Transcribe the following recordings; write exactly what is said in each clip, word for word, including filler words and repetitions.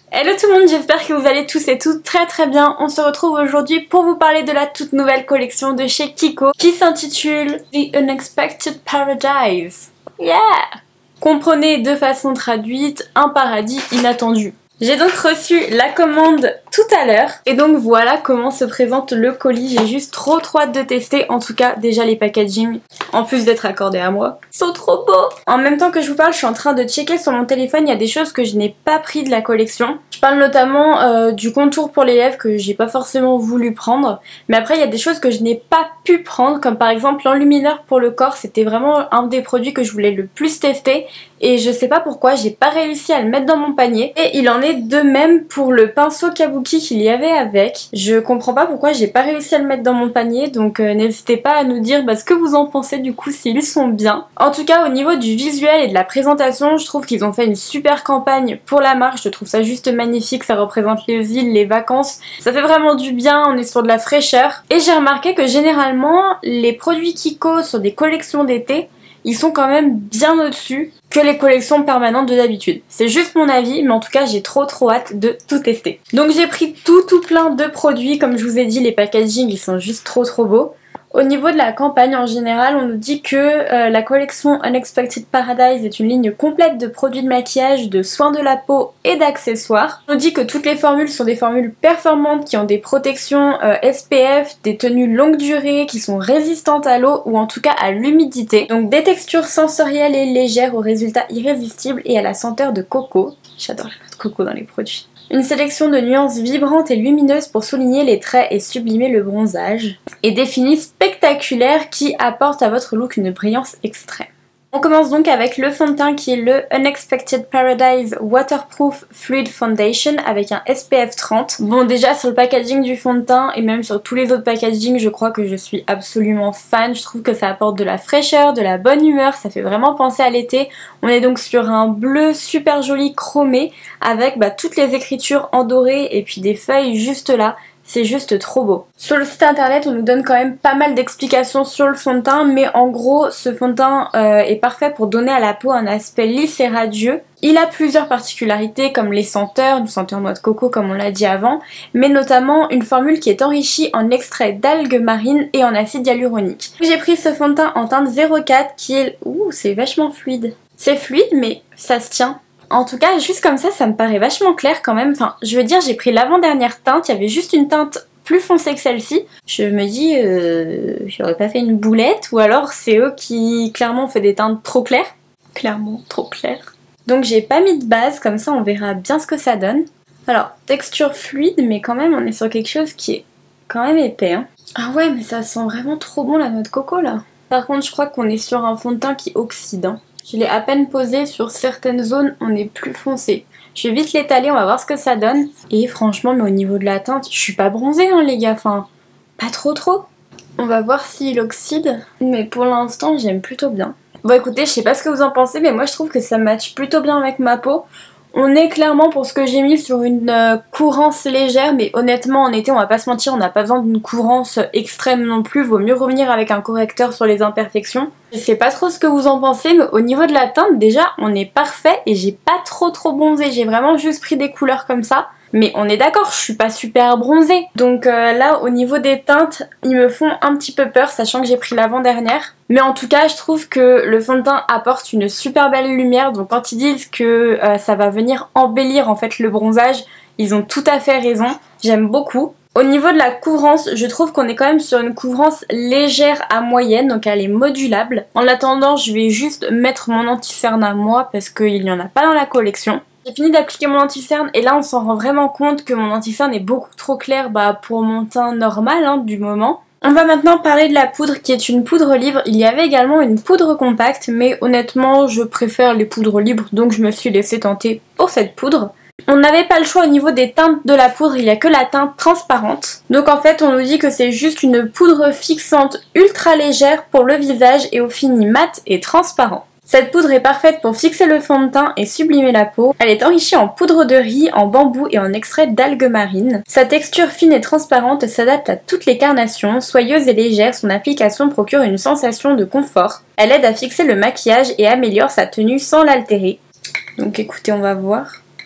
Hello tout le monde, j'espère que vous allez tous et toutes très très bien. On se retrouve aujourd'hui pour vous parler de la toute nouvelle collection de chez Kiko qui s'intitule The Unexpected Paradise. Yeah! Comprenez de façon traduite, un paradis inattendu. J'ai donc reçu la commande tout à l'heure et donc voilà comment se présente le colis. J'ai juste trop trop hâte de tester, en tout cas déjà les packaging, en plus d'être accordés à moi, sont trop beaux. En même temps que je vous parle, je suis en train de checker sur mon téléphone, il y a des choses que je n'ai pas pris de la collection. Je parle notamment euh, du contour pour les lèvres que j'ai pas forcément voulu prendre, mais après il y a des choses que je n'ai pas pu prendre, comme par exemple l'enlumineur pour le corps. C'était vraiment un des produits que je voulais le plus tester et je sais pas pourquoi j'ai pas réussi à le mettre dans mon panier. Et il en est de même pour le pinceau kabuki qu'il y avait avec. Je comprends pas pourquoi j'ai pas réussi à le mettre dans mon panier, donc euh, n'hésitez pas à nous dire bah, ce que vous en pensez du coup, s'ils sont bien. En tout cas au niveau du visuel et de la présentation, je trouve qu'ils ont fait une super campagne pour la marque. Je trouve ça juste magnifique, ça représente les îles, les vacances, ça fait vraiment du bien, on est sur de la fraîcheur. Et j'ai remarqué que généralement les produits Kiko sur des collections d'été, ils sont quand même bien au-dessus que les collections permanentes de d'habitude. C'est juste mon avis, mais en tout cas j'ai trop trop hâte de tout tester. Donc j'ai pris tout tout plein de produits, comme je vous ai dit, les packaging ils sont juste trop trop beaux. Au niveau de la campagne en général, on nous dit que euh, la collection Unexpected Paradise est une ligne complète de produits de maquillage, de soins de la peau et d'accessoires. On nous dit que toutes les formules sont des formules performantes qui ont des protections euh, S P F, des tenues longue durée, qui sont résistantes à l'eau ou en tout cas à l'humidité. Donc des textures sensorielles et légères aux résultats irrésistibles et à la senteur de coco. J'adore la note de coco dans les produits. Une sélection de nuances vibrantes et lumineuses pour souligner les traits et sublimer le bronzage. Et des finis spectaculaires qui apportent à votre look une brillance extrême. On commence donc avec le fond de teint qui est le Unexpected Paradise Waterproof Fluid Foundation avec un S P F trente. Bon, déjà sur le packaging du fond de teint et même sur tous les autres packaging, je crois que je suis absolument fan. Je trouve que ça apporte de la fraîcheur, de la bonne humeur, ça fait vraiment penser à l'été. On est donc sur un bleu super joli chromé avec bah, toutes les écritures en doré et puis des feuilles juste là. C'est juste trop beau. Sur le site internet, on nous donne quand même pas mal d'explications sur le fond de teint, mais en gros, ce fond de teint euh, est parfait pour donner à la peau un aspect lisse et radieux. Il a plusieurs particularités comme les senteurs, une senteur noix de coco comme on l'a dit avant, mais notamment une formule qui est enrichie en extrait d'algues marines et en acide hyaluronique. J'ai pris ce fond de teint en teinte zéro quatre qui est... Ouh, c'est vachement fluide. C'est fluide, mais ça se tient. En tout cas, juste comme ça, ça me paraît vachement clair quand même. Enfin, je veux dire, j'ai pris l'avant-dernière teinte, il y avait juste une teinte plus foncée que celle-ci. Je me dis, euh, j'aurais pas fait une boulette, ou alors c'est eux qui clairement ont fait des teintes trop claires. Clairement, trop claires. Donc j'ai pas mis de base, comme ça on verra bien ce que ça donne. Alors, texture fluide, mais quand même on est sur quelque chose qui est quand même épais. Hein. Ah ouais, mais ça sent vraiment trop bon la noix de coco là. Par contre, je crois qu'on est sur un fond de teint qui oxyde. Hein. Je l'ai à peine posé, sur certaines zones on est plus foncé. Je vais vite l'étaler, on va voir ce que ça donne. Et franchement, mais au niveau de la teinte, je suis pas bronzée hein les gars, enfin, pas trop trop. On va voir s'il oxyde, mais pour l'instant j'aime plutôt bien. Bon écoutez, je sais pas ce que vous en pensez, mais moi je trouve que ça matche plutôt bien avec ma peau. On est clairement pour ce que j'ai mis sur une euh, courance légère, mais honnêtement en été on va pas se mentir, on n'a pas besoin d'une courance extrême non plus, vaut mieux revenir avec un correcteur sur les imperfections. Je sais pas trop ce que vous en pensez, mais au niveau de la teinte déjà on est parfait et j'ai pas trop trop bronzé, j'ai vraiment juste pris des couleurs comme ça. Mais on est d'accord, je suis pas super bronzée. Donc euh, là, au niveau des teintes, ils me font un petit peu peur, sachant que j'ai pris l'avant-dernière. Mais en tout cas, je trouve que le fond de teint apporte une super belle lumière. Donc quand ils disent que euh, ça va venir embellir en fait le bronzage, ils ont tout à fait raison. J'aime beaucoup. Au niveau de la couvrance, je trouve qu'on est quand même sur une couvrance légère à moyenne, donc elle est modulable. En attendant, je vais juste mettre mon anti-cerne à moi parce qu'il n'y en a pas dans la collection. J'ai fini d'appliquer mon anti-cerne et là on s'en rend vraiment compte que mon anti-cerne est beaucoup trop clair bah, pour mon teint normal hein, du moment. On va maintenant parler de la poudre qui est une poudre libre. Il y avait également une poudre compacte, mais honnêtement je préfère les poudres libres donc je me suis laissée tenter pour cette poudre. On n'avait pas le choix au niveau des teintes de la poudre, il n'y a que la teinte transparente. Donc en fait on nous dit que c'est juste une poudre fixante ultra légère pour le visage et au fini mat et transparent. Cette poudre est parfaite pour fixer le fond de teint et sublimer la peau. Elle est enrichie en poudre de riz, en bambou et en extrait d'algues marines. Sa texture fine et transparente s'adapte à toutes les carnations. Soyeuse et légère, son application procure une sensation de confort. Elle aide à fixer le maquillage et améliore sa tenue sans l'altérer. Donc écoutez, on va voir.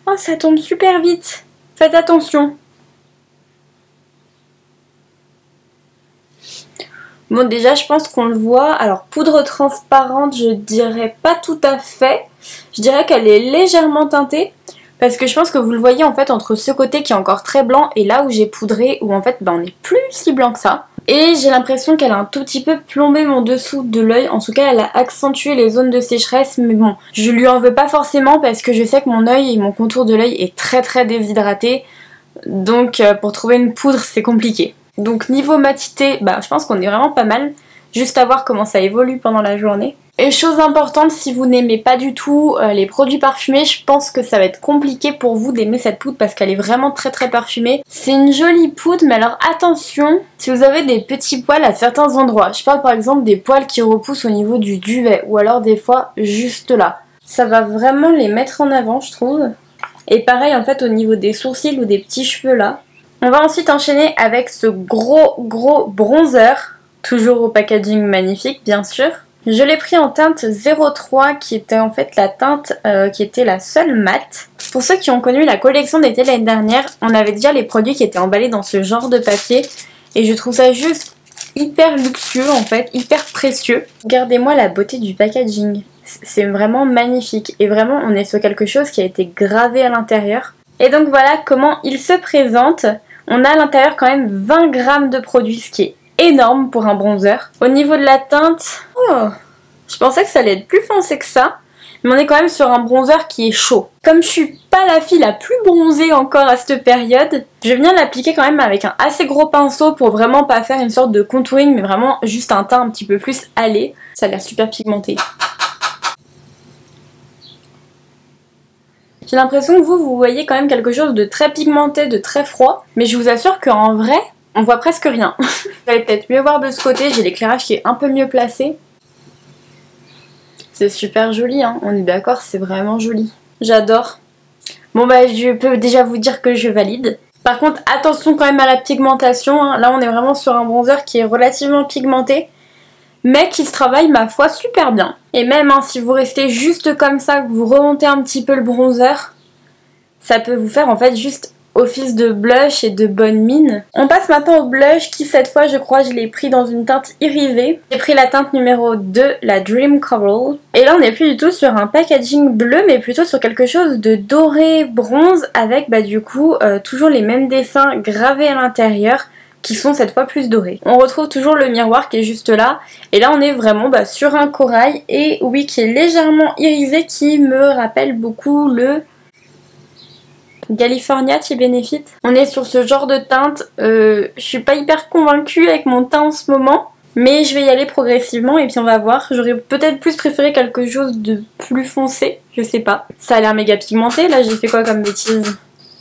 Oh, ça tombe super vite. Faites attention. Bon, déjà, je pense qu'on le voit. Alors, poudre transparente, je dirais pas tout à fait. Je dirais qu'elle est légèrement teintée. Parce que je pense que vous le voyez en fait entre ce côté qui est encore très blanc et là où j'ai poudré où en fait ben, on n'est plus si blanc que ça. Et j'ai l'impression qu'elle a un tout petit peu plombé mon dessous de l'œil. En tout cas, elle a accentué les zones de sécheresse. Mais bon, je lui en veux pas forcément parce que je sais que mon œil et mon contour de l'œil est très très déshydraté. Donc euh, pour trouver une poudre, c'est compliqué. Donc niveau matité, bah, je pense qu'on est vraiment pas mal. Juste à voir comment ça évolue pendant la journée. Et chose importante, si vous n'aimez pas du tout euh, les produits parfumés, je pense que ça va être compliqué pour vous d'aimer cette poudre parce qu'elle est vraiment très très parfumée. C'est une jolie poudre, mais alors attention, si vous avez des petits poils à certains endroits, je parle par exemple des poils qui repoussent au niveau du duvet ou alors des fois juste là. Ça va vraiment les mettre en avant, je trouve. Et pareil en fait au niveau des sourcils ou des petits cheveux là. On va ensuite enchaîner avec ce gros gros bronzer, toujours au packaging magnifique bien sûr. Je l'ai pris en teinte zéro trois qui était en fait la teinte euh, qui était la seule mate. Pour ceux qui ont connu la collection d'été l'année dernière, on avait déjà les produits qui étaient emballés dans ce genre de papier. Et je trouve ça juste hyper luxueux en fait, hyper précieux. Regardez-moi la beauté du packaging. C'est vraiment magnifique. Et vraiment on est sur quelque chose qui a été gravé à l'intérieur. Et donc voilà comment il se présente. On a à l'intérieur quand même vingt grammes de produit, ce qui est énorme pour un bronzer. Au niveau de la teinte, oh, je pensais que ça allait être plus foncé que ça, mais on est quand même sur un bronzer qui est chaud. Comme je suis pas la fille la plus bronzée encore à cette période, je viens l'appliquer quand même avec un assez gros pinceau pour vraiment pas faire une sorte de contouring, mais vraiment juste un teint un petit peu plus allé. Ça a l'air super pigmenté. J'ai l'impression que vous, vous voyez quand même quelque chose de très pigmenté, de très froid, mais je vous assure qu'en vrai, on voit presque rien. Vous allez peut-être mieux voir de ce côté, j'ai l'éclairage qui est un peu mieux placé. C'est super joli, hein, on est d'accord, c'est vraiment joli. J'adore. Bon bah je peux déjà vous dire que je valide. Par contre attention quand même à la pigmentation, hein. Là on est vraiment sur un bronzer qui est relativement pigmenté, mais qui se travaille ma foi super bien. Et même hein, si vous restez juste comme ça, que vous remontez un petit peu le bronzer, ça peut vous faire en fait juste office de blush et de bonne mine. On passe maintenant au blush qui cette fois je crois je l'ai pris dans une teinte irisée. J'ai pris la teinte numéro deux, la Dream Coral. Et là on n'est plus du tout sur un packaging bleu mais plutôt sur quelque chose de doré bronze avec bah du coup euh, toujours les mêmes dessins gravés à l'intérieur qui sont cette fois plus dorés. On retrouve toujours le miroir qui est juste là et là on est vraiment bah, sur un corail et oui qui est légèrement irisé qui me rappelle beaucoup le California chez Benefit. On est sur ce genre de teinte, euh, je suis pas hyper convaincue avec mon teint en ce moment, mais je vais y aller progressivement et puis on va voir. J'aurais peut-être plus préféré quelque chose de plus foncé, je sais pas. Ça a l'air méga pigmenté, là j'ai fait quoi comme bêtise?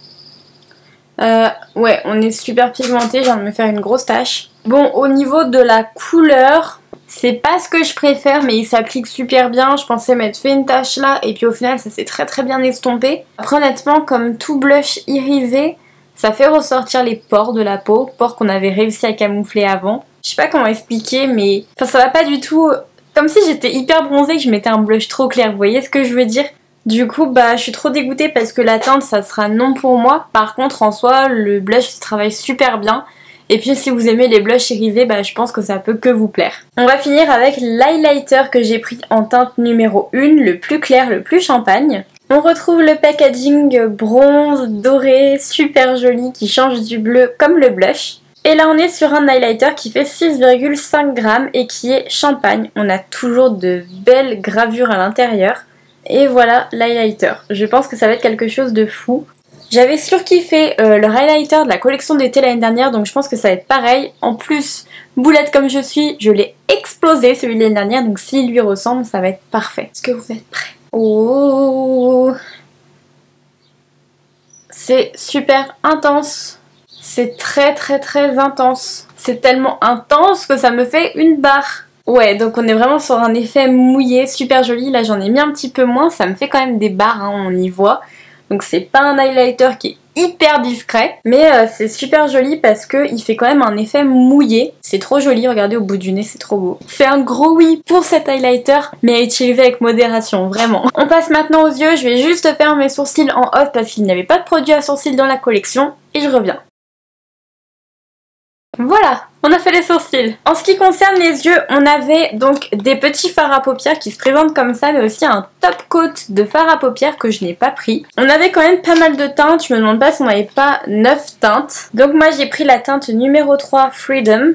Euh, ouais, on est super pigmenté, je viens de me faire une grosse tache. Bon, au niveau de la couleur, c'est pas ce que je préfère, mais il s'applique super bien. Je pensais m'être fait une tache là, et puis au final, ça s'est très très bien estompé. Après, honnêtement, comme tout blush irisé, ça fait ressortir les pores de la peau, pores qu'on avait réussi à camoufler avant. Je sais pas comment expliquer, mais enfin, ça va pas du tout. Comme si j'étais hyper bronzée et que je mettais un blush trop clair, vous voyez ce que je veux dire? Du coup, bah, je suis trop dégoûtée parce que la teinte, ça sera non pour moi. Par contre, en soi, le blush se travaille super bien. Et puis si vous aimez les blushs irisés, bah, je pense que ça peut que vous plaire. On va finir avec l'highlighter que j'ai pris en teinte numéro un, le plus clair, le plus champagne. On retrouve le packaging bronze, doré, super joli, qui change du bleu comme le blush. Et là on est sur un highlighter qui fait six virgule cinq grammes et qui est champagne. On a toujours de belles gravures à l'intérieur. Et voilà l'highlighter. Je pense que ça va être quelque chose de fou. J'avais surkiffé euh, le highlighter de la collection d'été l'année dernière, donc je pense que ça va être pareil. En plus, boulette comme je suis, je l'ai explosé celui de l'année dernière, donc s'il lui ressemble, ça va être parfait. Est-ce que vous êtes prêts? Oh, c'est super intense. C'est très très très intense. C'est tellement intense que ça me fait une barre. Ouais, donc on est vraiment sur un effet mouillé, super joli. Là j'en ai mis un petit peu moins, ça me fait quand même des barres, hein, on y voit. Donc c'est pas un highlighter qui est hyper discret, mais euh, c'est super joli parce que il fait quand même un effet mouillé. C'est trop joli, regardez au bout du nez, c'est trop beau. C'est un gros oui pour cet highlighter, mais à utiliser avec modération, vraiment. On passe maintenant aux yeux, je vais juste faire mes sourcils en off parce qu'il n'y avait pas de produit à sourcils dans la collection, et je reviens. Voilà, on a fait les sourcils. En ce qui concerne les yeux, on avait donc des petits fards à paupières qui se présentent comme ça, mais aussi un top coat de fard à paupières que je n'ai pas pris. On avait quand même pas mal de teintes, je me demande pas si on n'avait pas neuf teintes. Donc moi j'ai pris la teinte numéro trois Freedom,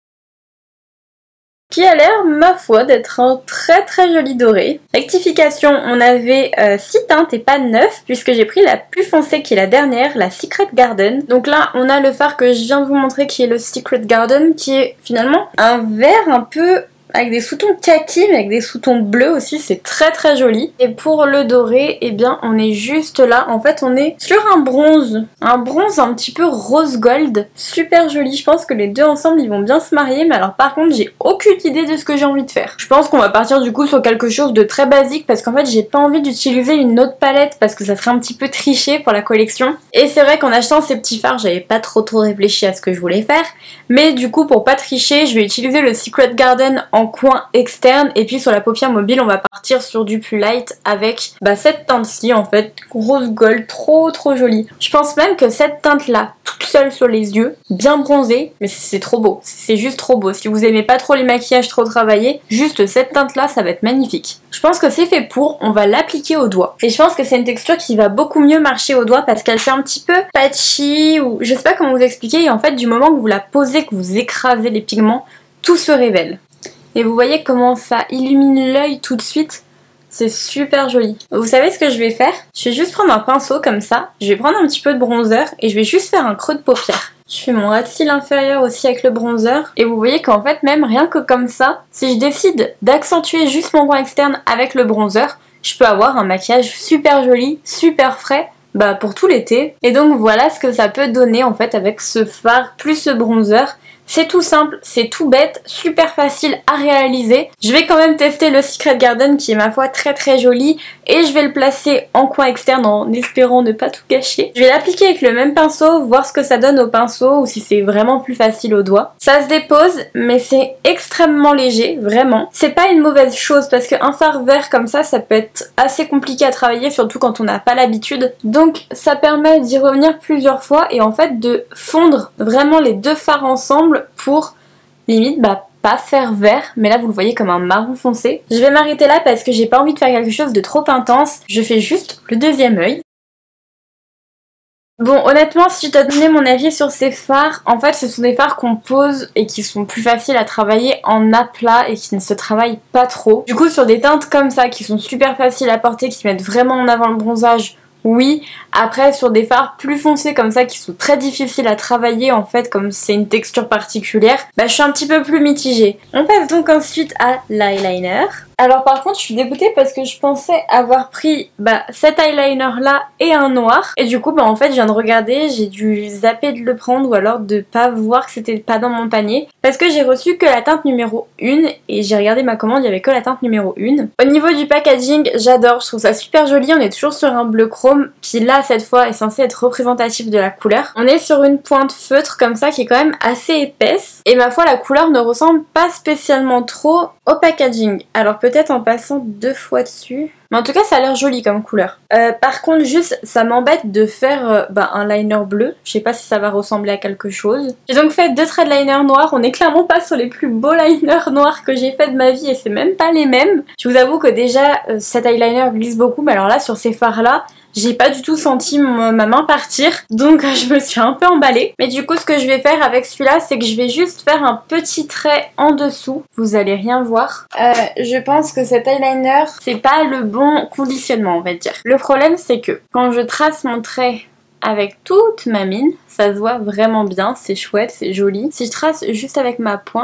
qui a l'air, ma foi, d'être un très très joli doré. Rectification, on avait euh, six teintes et pas neuf, puisque j'ai pris la plus foncée qui est la dernière, la Secret Garden. Donc là, on a le fard que je viens de vous montrer qui est le Secret Garden, qui est finalement un vert un peu avec des sous-tons kaki, mais avec des sous-tons bleus aussi, c'est très très joli. Et pour le doré, eh bien on est juste là, en fait on est sur un bronze, un bronze un petit peu rose gold, super joli. Je pense que les deux ensemble ils vont bien se marier, mais alors par contre j'ai aucune idée de ce que j'ai envie de faire. Je pense qu'on va partir du coup sur quelque chose de très basique, parce qu'en fait j'ai pas envie d'utiliser une autre palette, parce que ça serait un petit peu triché pour la collection. Et c'est vrai qu'en achetant ces petits fards, j'avais pas trop trop réfléchi à ce que je voulais faire, mais du coup pour pas tricher, je vais utiliser le Secret Garden en en coin externe, et puis sur la paupière mobile on va partir sur du plus light avec bah, cette teinte-ci en fait, rose gold, trop trop jolie. Je pense même que cette teinte-là, toute seule sur les yeux, bien bronzée, mais c'est trop beau, c'est juste trop beau. Si vous aimez pas trop les maquillages trop travaillés, juste cette teinte-là, ça va être magnifique. Je pense que c'est fait pour, on va l'appliquer au doigt. Et je pense que c'est une texture qui va beaucoup mieux marcher au doigt parce qu'elle fait un petit peu patchy, ou je sais pas comment vous expliquer, et en fait du moment que vous la posez, que vous écrasez les pigments, tout se révèle. Et vous voyez comment ça illumine l'œil tout de suite, c'est super joli. Vous savez ce que je vais faire? Je vais juste prendre un pinceau comme ça, je vais prendre un petit peu de bronzer et je vais juste faire un creux de paupière. Je fais mon ras de cils inférieur aussi avec le bronzer, et vous voyez qu'en fait même rien que comme ça, si je décide d'accentuer juste mon coin externe avec le bronzer, je peux avoir un maquillage super joli, super frais, bah pour tout l'été. Et donc voilà ce que ça peut donner en fait avec ce fard plus ce bronzer. C'est tout simple, c'est tout bête, super facile à réaliser. Je vais quand même tester le Secret Garden qui est ma foi très très joli, et je vais le placer en coin externe en espérant ne pas tout gâcher. Je vais l'appliquer avec le même pinceau, voir ce que ça donne au pinceau ou si c'est vraiment plus facile au doigt. Ça se dépose, mais c'est extrêmement léger, vraiment. C'est pas une mauvaise chose parce qu'un fard vert comme ça, ça peut être assez compliqué à travailler, surtout quand on n'a pas l'habitude. Donc ça permet d'y revenir plusieurs fois et en fait de fondre vraiment les deux fards ensemble pour limite bah pas faire vert, mais là vous le voyez comme un marron foncé. Je vais m'arrêter là parce que j'ai pas envie de faire quelque chose de trop intense. Je fais juste le deuxième œil. Bon, honnêtement, si je dois donner mon avis sur ces fards, en fait ce sont des fards qu'on pose et qui sont plus faciles à travailler en aplat et qui ne se travaillent pas trop. Du coup sur des teintes comme ça qui sont super faciles à porter, qui mettent vraiment en avant le bronzage, oui. Après sur des fards plus foncés comme ça qui sont très difficiles à travailler en fait, comme c'est une texture particulière, bah je suis un petit peu plus mitigée. On passe donc ensuite à l'eyeliner. Alors par contre je suis dégoûtée parce que je pensais avoir pris bah, cet eyeliner là et un noir, et du coup bah en fait je viens de regarder, j'ai dû zapper de le prendre ou alors de pas voir que c'était pas dans mon panier parce que j'ai reçu que la teinte numéro un et j'ai regardé ma commande, il y avait que la teinte numéro un. Au niveau du packaging, j'adore, je trouve ça super joli, on est toujours sur un bleu chrome qui là cette fois est censé être représentatif de la couleur. On est sur une pointe feutre comme ça qui est quand même assez épaisse, et ma foi la couleur ne ressemble pas spécialement trop au packaging. Alors peut-être en passant deux fois dessus. Mais en tout cas ça a l'air joli comme couleur. Euh, par contre juste ça m'embête de faire euh, bah, un liner bleu. Je sais pas si ça va ressembler à quelque chose. J'ai donc fait deux traits de liner noir. On est clairement pas sur les plus beaux liners noirs que j'ai fait de ma vie et c'est même pas les mêmes. Je vous avoue que déjà euh, cet eyeliner glisse beaucoup, mais alors là sur ces fards là j'ai pas du tout senti mon, ma main partir, donc je me suis un peu emballée. Mais du coup ce que je vais faire avec celui-là, c'est que je vais juste faire un petit trait en dessous. Vous allez rien voir. Euh, je pense que cet eyeliner, c'est pas le bon conditionnement on va dire. Le problème c'est que quand je trace mon trait avec toute ma mine, ça se voit vraiment bien, c'est chouette, c'est joli. Si je trace juste avec ma pointe,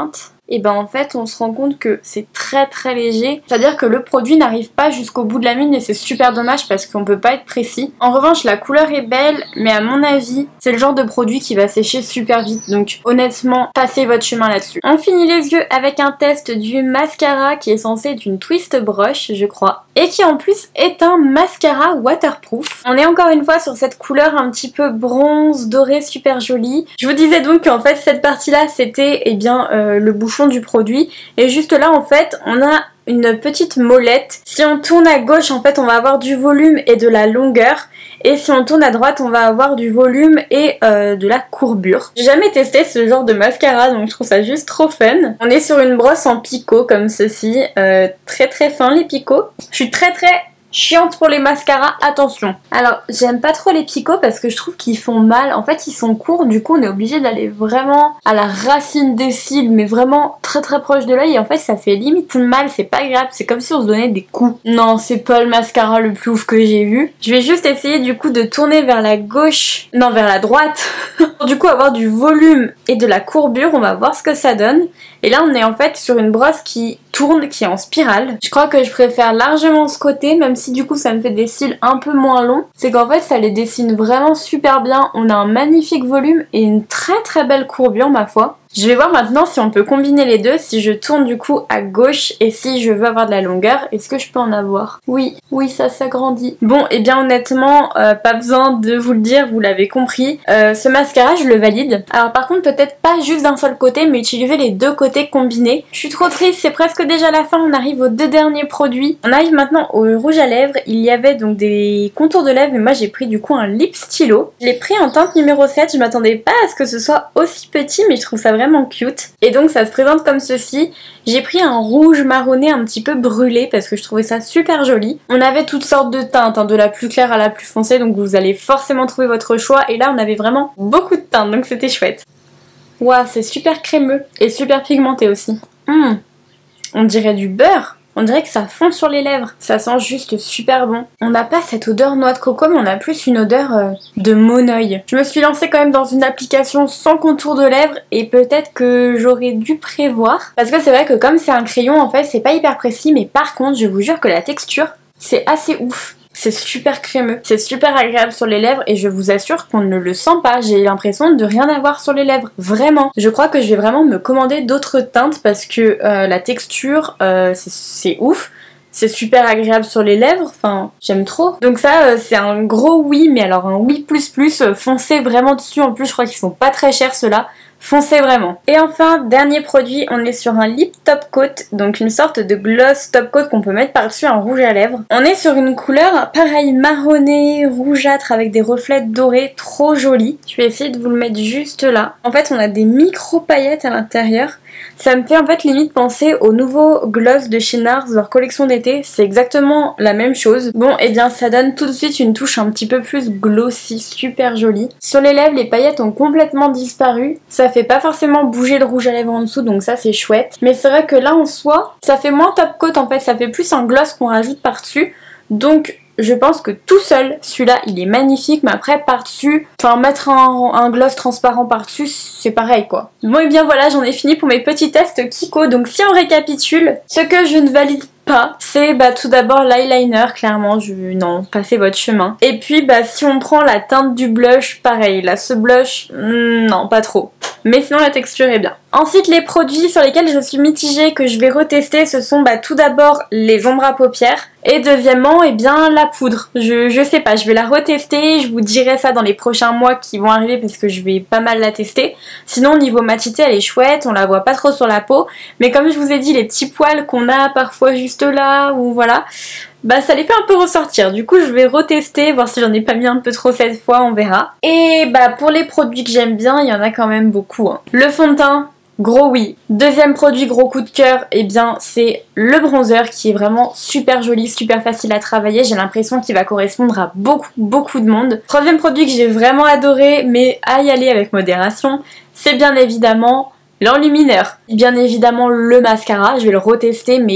et ben en fait on se rend compte que c'est très très léger, c'est à dire que le produit n'arrive pas jusqu'au bout de la mine et c'est super dommage parce qu'on peut pas être précis. En revanche la couleur est belle, mais à mon avis c'est le genre de produit qui va sécher super vite, donc honnêtement passez votre chemin là-dessus. On finit les yeux avec un test du mascara qui est censé être une twist brush je crois, et qui en plus est un mascara waterproof. On est encore une fois sur cette couleur un petit peu bronze doré super jolie. Je vous disais donc qu'en fait cette partie là c'était eh bien euh, le bouchon du produit, et juste là en fait on a une petite molette. Si on tourne à gauche en fait on va avoir du volume et de la longueur, et si on tourne à droite on va avoir du volume et euh, de la courbure. J'ai jamais testé ce genre de mascara donc je trouve ça juste trop fun. On est sur une brosse en picot comme ceci, euh, très très fin les picots. Je suis très très chiante pour les mascaras, attention. Alors j'aime pas trop les picots parce que je trouve qu'ils font mal. En fait ils sont courts, du coup on est obligé d'aller vraiment à la racine des cils, mais vraiment très très proche de l'œil, et en fait ça fait limite mal, c'est pas agréable, c'est comme si on se donnait des coups. Non, c'est pas le mascara le plus ouf que j'ai vu. Je vais juste essayer du coup de tourner vers la gauche, non vers la droite, pour du coup avoir du volume et de la courbure, on va voir ce que ça donne. Et là on est en fait sur une brosse qui tourne, qui est en spirale. Je crois que je préfère largement ce côté, même si du coup ça me fait des cils un peu moins longs. C'est qu'en fait ça les dessine vraiment super bien, on a un magnifique volume et une très très belle courbure ma foi. Je vais voir maintenant si on peut combiner les deux, si je tourne du coup à gauche et si je veux avoir de la longueur, est-ce que je peux en avoir? Oui, oui ça s'agrandit. Bon et eh bien honnêtement, euh, pas besoin de vous le dire, vous l'avez compris, euh, ce mascara je le valide. Alors par contre peut-être pas juste d'un seul côté, mais utiliser les deux côtés combinés. Je suis trop triste, c'est presque déjà la fin, on arrive aux deux derniers produits. On arrive maintenant au rouge à lèvres, il y avait donc des contours de lèvres, mais moi j'ai pris du coup un lip stylo. Je l'ai pris en teinte numéro sept, je m'attendais pas à ce que ce soit aussi petit, mais je trouve ça vraiment cute. Et donc ça se présente comme ceci. J'ai pris un rouge marronné un petit peu brûlé parce que je trouvais ça super joli. On avait toutes sortes de teintes, hein, de la plus claire à la plus foncée, donc vous allez forcément trouver votre choix. Et là on avait vraiment beaucoup de teintes, donc c'était chouette. Waouh, c'est super crémeux et super pigmenté aussi. Mmh, on dirait du beurre. On dirait que ça fond sur les lèvres. Ça sent juste super bon. On n'a pas cette odeur noix de coco, mais on a plus une odeur euh, de monoeil. Je me suis lancée quand même dans une application sans contour de lèvres, et peut-être que j'aurais dû prévoir. Parce que c'est vrai que comme c'est un crayon, en fait, c'est pas hyper précis, mais par contre, je vous jure que la texture, c'est assez ouf. C'est super crémeux, c'est super agréable sur les lèvres, et je vous assure qu'on ne le sent pas. J'ai l'impression de rien avoir sur les lèvres, vraiment. Je crois que je vais vraiment me commander d'autres teintes parce que euh, la texture, euh, c'est ouf. C'est super agréable sur les lèvres, enfin j'aime trop. Donc ça euh, c'est un gros oui, mais alors un oui plus plus, euh, foncez vraiment dessus. En plus je crois qu'ils sont pas très chers ceux-là. Foncez vraiment. Et enfin, dernier produit, on est sur un lip top coat, donc une sorte de gloss top coat qu'on peut mettre par-dessus un rouge à lèvres. On est sur une couleur pareil marronné, rougeâtre avec des reflets dorés, trop joli. Je vais essayer de vous le mettre juste là. En fait, on a des micro paillettes à l'intérieur. Ça me fait en fait limite penser au nouveau gloss de chez Nars, leur collection d'été, c'est exactement la même chose. Bon et eh bien ça donne tout de suite une touche un petit peu plus glossy, super jolie. Sur les lèvres les paillettes ont complètement disparu, ça fait pas forcément bouger le rouge à lèvres en dessous donc ça c'est chouette. Mais c'est vrai que là en soi, ça fait moins top coat en fait, ça fait plus un gloss qu'on rajoute par dessus. Donc je pense que tout seul, celui-là, il est magnifique, mais après, par-dessus, enfin, mettre un, un gloss transparent par-dessus, c'est pareil, quoi. Bon, et bien voilà, j'en ai fini pour mes petits tests Kiko. Donc, si on récapitule, ce que je ne valide pas, c'est bah, tout d'abord l'eyeliner, clairement, je... non, passez votre chemin. Et puis, bah, si on prend la teinte du blush, pareil, là, ce blush, hmm, non, pas trop. Mais sinon, la texture est bien. Ensuite, les produits sur lesquels je suis mitigée, que je vais retester, ce sont bah, tout d'abord les ombres à paupières. Et deuxièmement, eh bien, la poudre. Je, je sais pas, je vais la retester, je vous dirai ça dans les prochains mois qui vont arriver parce que je vais pas mal la tester. Sinon, niveau matité, elle est chouette, on la voit pas trop sur la peau. Mais comme je vous ai dit, les petits poils qu'on a parfois juste là, ou voilà, bah ça les fait un peu ressortir. Du coup, je vais retester, voir si j'en ai pas mis un peu trop cette fois, on verra. Et bah pour les produits que j'aime bien, il y en a quand même beaucoup. Hein. Le fond de teint, gros oui. Deuxième produit, gros coup de cœur, et eh bien c'est le bronzer qui est vraiment super joli, super facile à travailler. J'ai l'impression qu'il va correspondre à beaucoup, beaucoup de monde. Troisième produit que j'ai vraiment adoré, mais à y aller avec modération, c'est bien évidemment l'enlumineur. Bien évidemment le mascara, je vais le retester, mais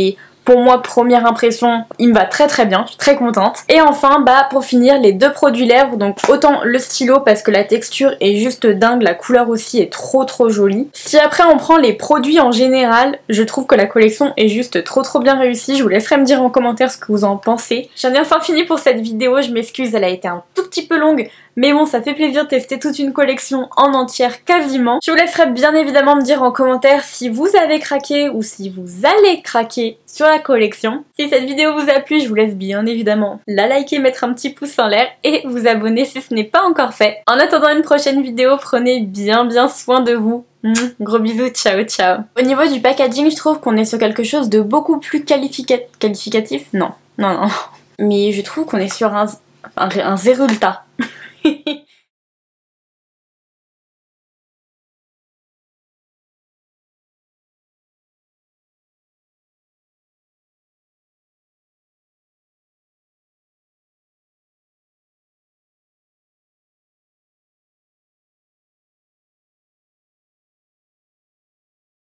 pour moi, première impression, il me va très très bien, je suis très contente. Et enfin, bah pour finir, les deux produits lèvres, donc autant le stylo parce que la texture est juste dingue, la couleur aussi est trop trop jolie. Si après on prend les produits en général, je trouve que la collection est juste trop trop bien réussie. Je vous laisserai me dire en commentaire ce que vous en pensez. J'en ai enfin fini pour cette vidéo, je m'excuse, elle a été un tout petit peu longue, mais bon, ça fait plaisir de tester toute une collection en entière quasiment. Je vous laisserai bien évidemment me dire en commentaire si vous avez craqué ou si vous allez craquer sur la collection. Si cette vidéo vous a plu, je vous laisse bien évidemment la liker, mettre un petit pouce en l'air et vous abonner si ce n'est pas encore fait. En attendant une prochaine vidéo, prenez bien bien soin de vous. Mmh, gros bisous, ciao ciao. Au niveau du packaging, je trouve qu'on est sur quelque chose de beaucoup plus qualifica- qualificatif. Non, non, non. Mais je trouve qu'on est sur un, un, un résultat.